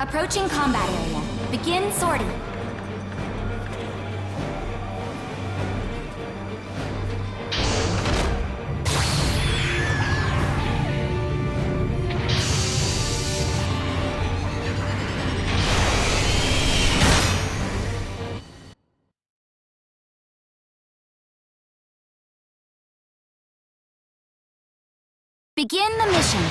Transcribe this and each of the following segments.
Approaching combat area. Begin sortie. Begin the mission.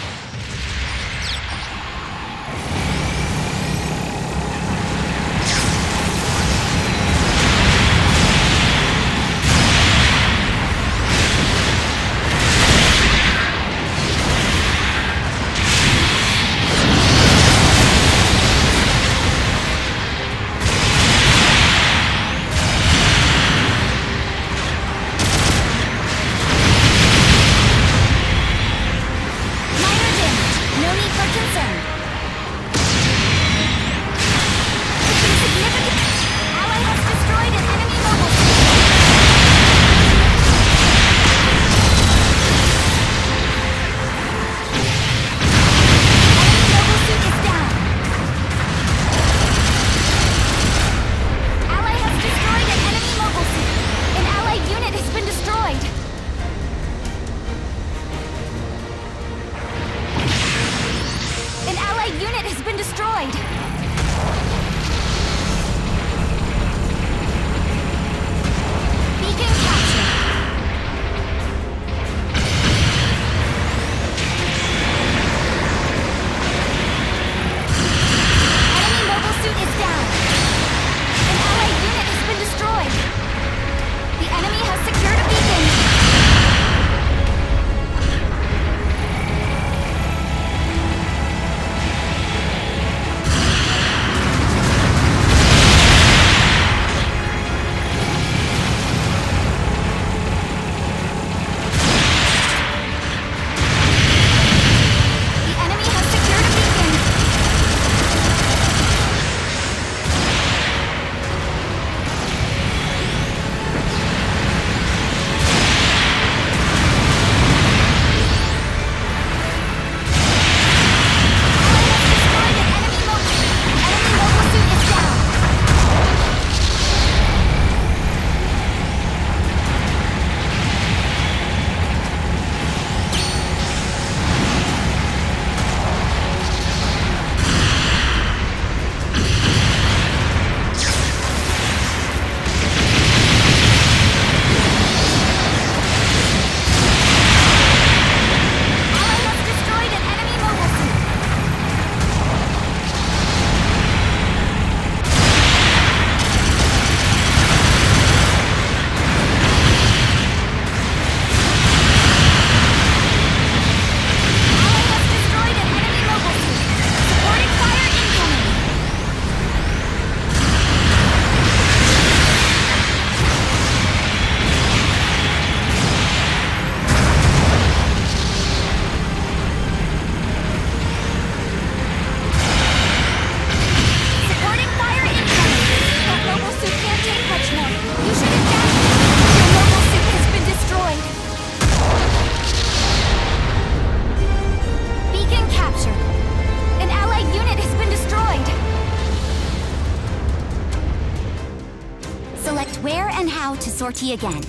Where and how to sortie again.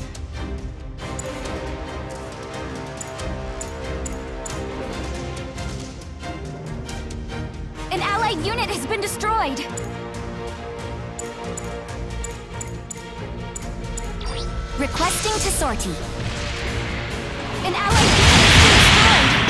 An allied unit has been destroyed! Requesting to sortie. An allied unit has been destroyed!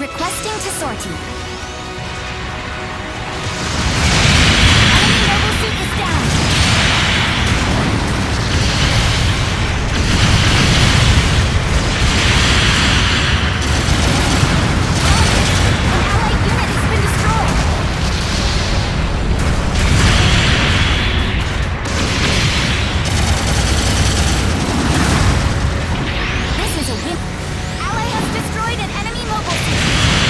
Requesting to sortie. Enemy mobile suit is down. An allied unit has been destroyed. This is a win. Ally has destroyed an enemy mobile suit.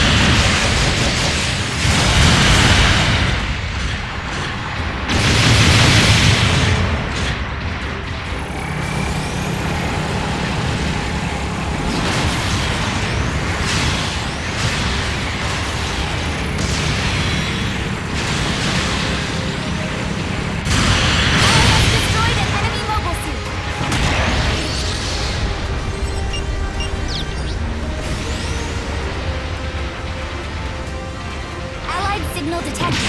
Signal detected.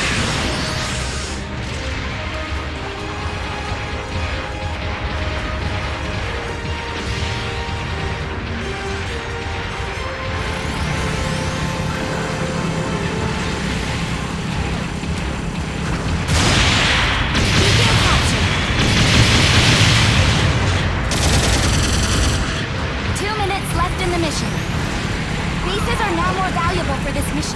Beacon captured. 2 minutes left in the mission. Bases are now more valuable for this mission.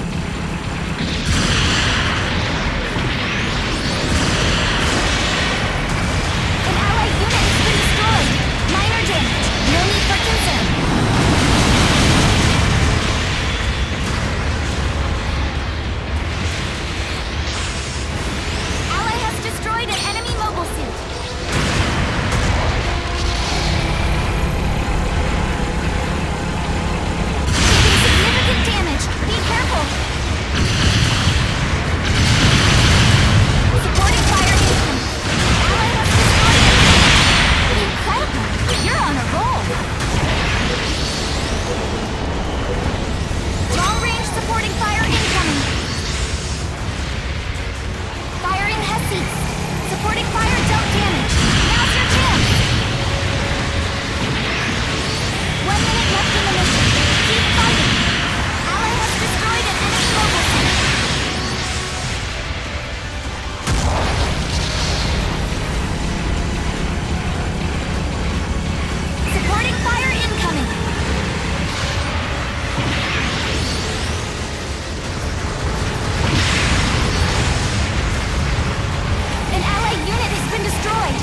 Supporting fire dealt damage. Now's your chance. 1 minute left in the mission. Keep fighting. Ally has destroyed an enemy mobile suit. Supporting fire incoming. An allied unit has been destroyed.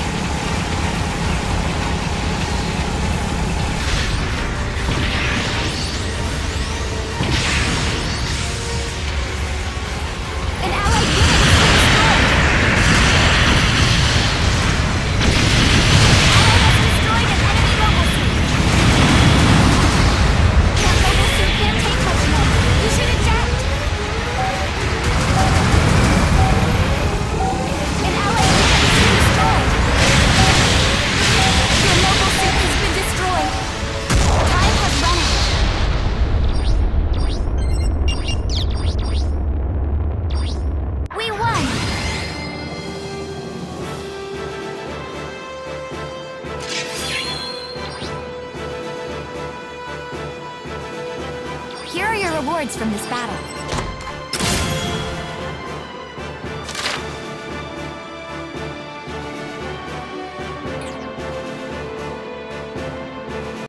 An allied unit has been destroyed. Ally has destroyed an enemy mobile suit. That mobile suit can't take much more. You should eject. An allied unit has been destroyed. Your mobile suit has been destroyed. Time has run out. We won! Here are your rewards from this battle.